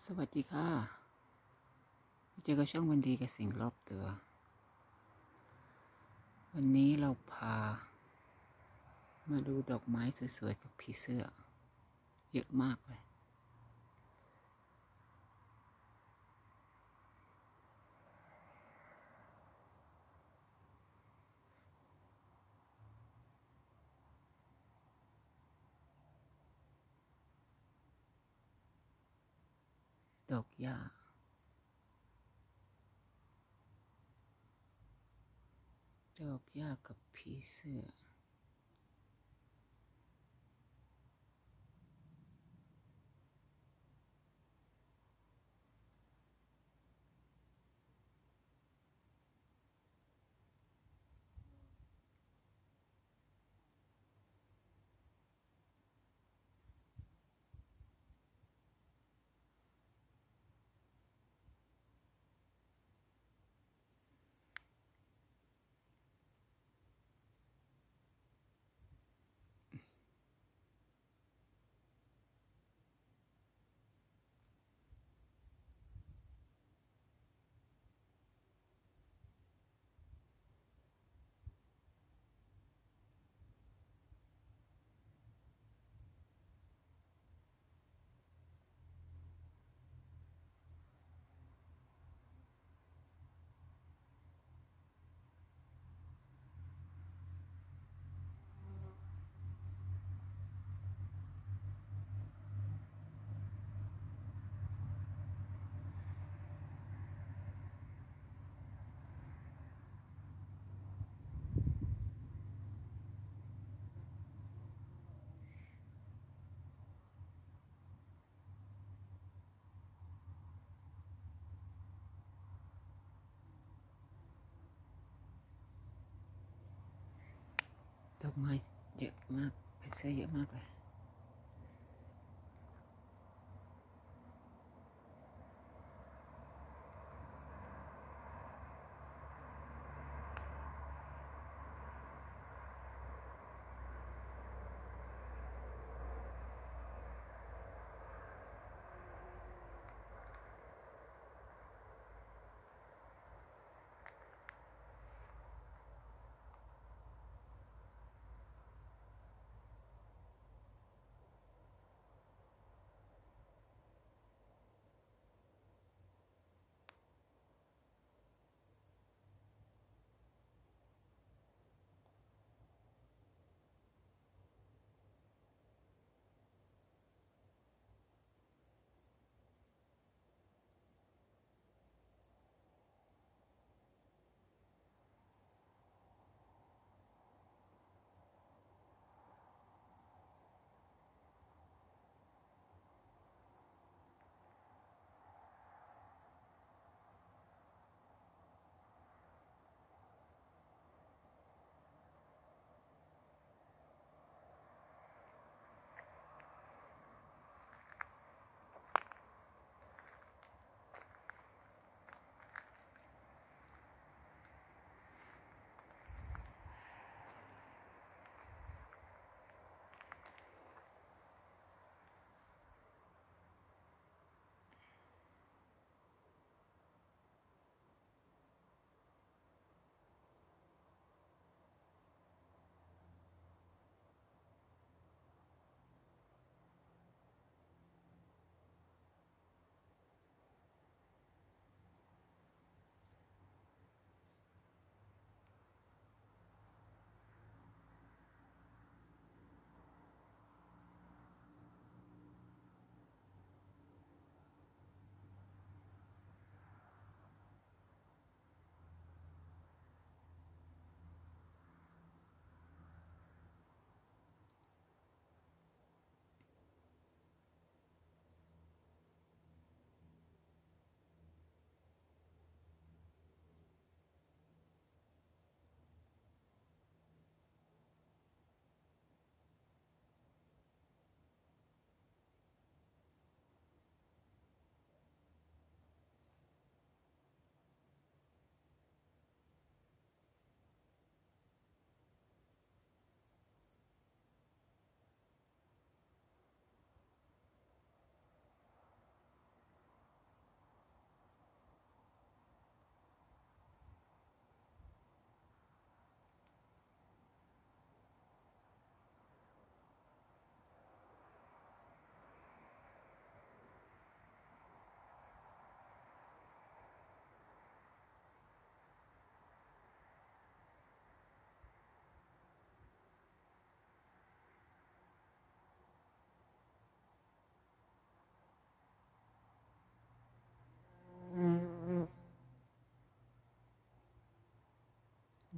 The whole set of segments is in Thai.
สวัสดีค่ะเจอกับช่องวันดีกับสิ่งรอบตัววันนี้เราพามาดูดอกไม้สวยๆกับผีเสื้อเยอะมากเลยดอกหญ้ากับผีเสื้อดอกไม้เยอะมากผีเสื้อเยอะมากเลย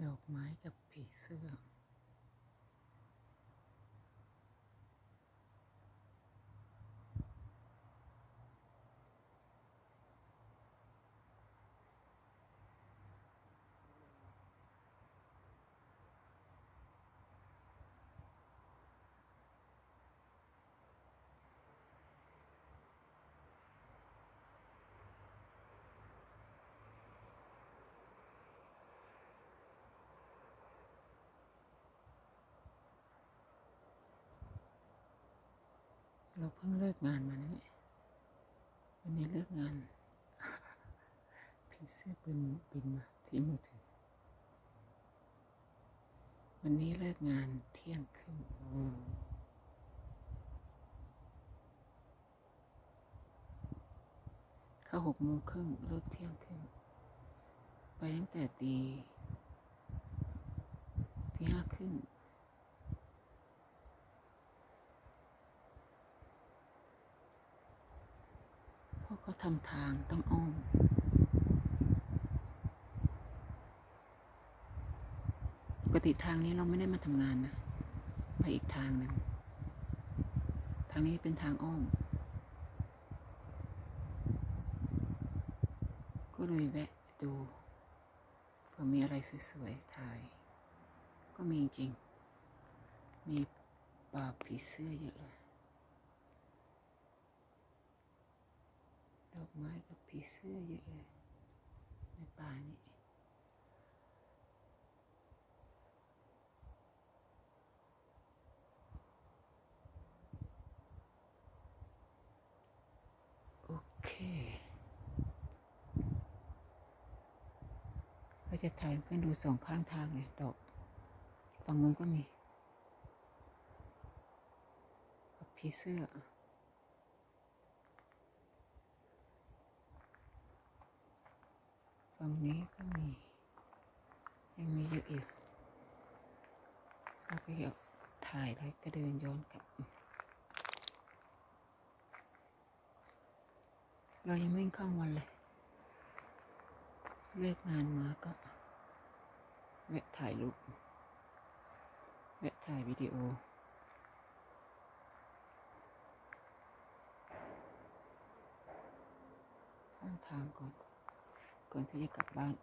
ดอกไม้กับผีเสื้อเราเพิ่งเลิกงานมาเนี่ยวันนี้เลิกงาน ผีเสื้อบินมาที่มือถือวันนี้เลิกงานเที่ยงครึ่งเข้า6 โมงครึ่งเลิกเที่ยงครึ่งไปตั้งแต่ตี 5 ครึ่งเพราะเขาทำทางต้องอ้อมปกติทางนี้เราไม่ได้มาทำงานนะไปอีกทางหนึ่งทางนี้เป็นทางอ้อมก็เลยแวะดูเผื่อมีอะไรสวยๆถ่ายก็มีจริงมีป่าผีเสื้อเยอะเลยดอกไม้กับผีเสื้อเยอะเลยในป่านี้โอเคเราจะถ่ายเพื่อนดูสองข้างทางเลยดอกฝั่งนู้นก็มีกับผีเสื้อฝั่งนี้ก็มียังมีเยอะอยู่เราก็อยากถ่ายแล้วก็เดินย้อนกลับเรายังไม่ข้างวันเลยเลิกงานมาก็แวะถ่ายรูปแวะถ่ายวิดีโอข้างทางก่อนที่จะกลับบ้าน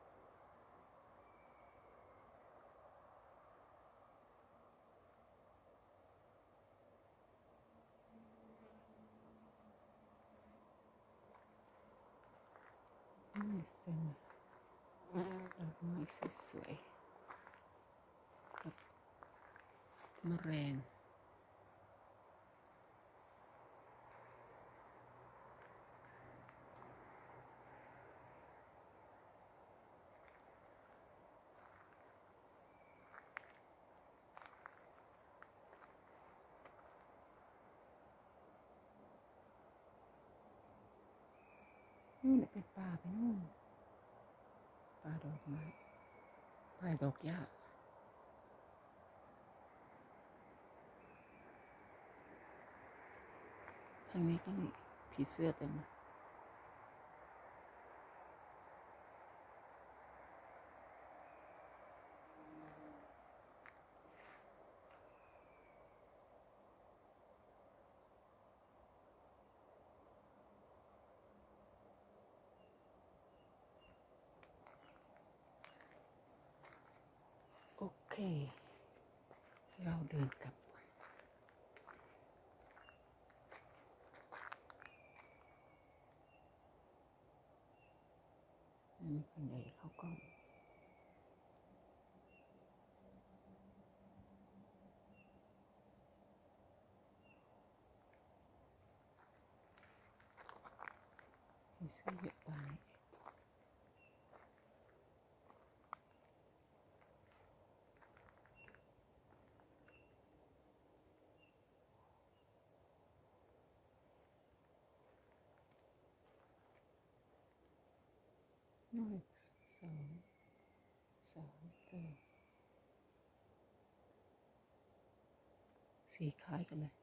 นี่สวยดอกไม้สวยๆกับแมลงนู่นเป็นป่าไปนู่นป่าดอกไม้ป่าดอกหญ้าทางนี้ก็มีผีเสื้อเต็มเลยโอเคเราเดินกลับอันนี้คนใหญ่เขาก็ผีเสื้อเยอะไปนู่นสองตัวสีคล้ายกันเลย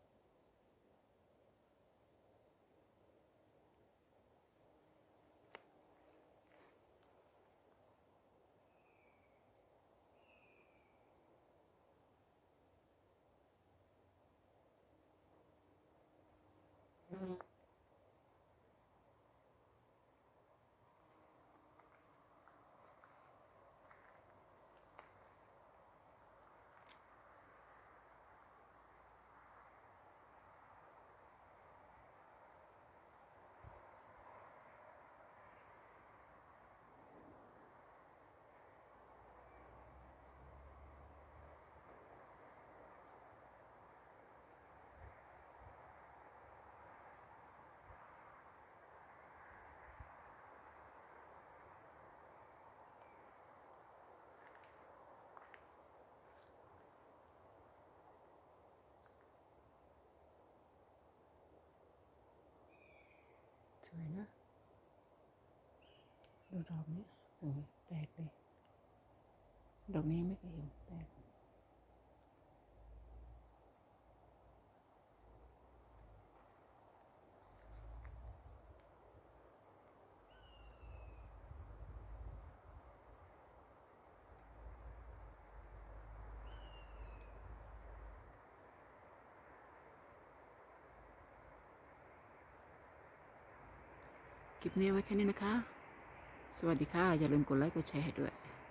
วยนะดูดอกนี้สวยแตกเลยดอกนี้ไม่เคยเห็นแตกคลิปนี้ไว้แค่นี้นะคะสวัสดีค่ะอย่าลืมกดไลค์กดแชร์ให้ด้วย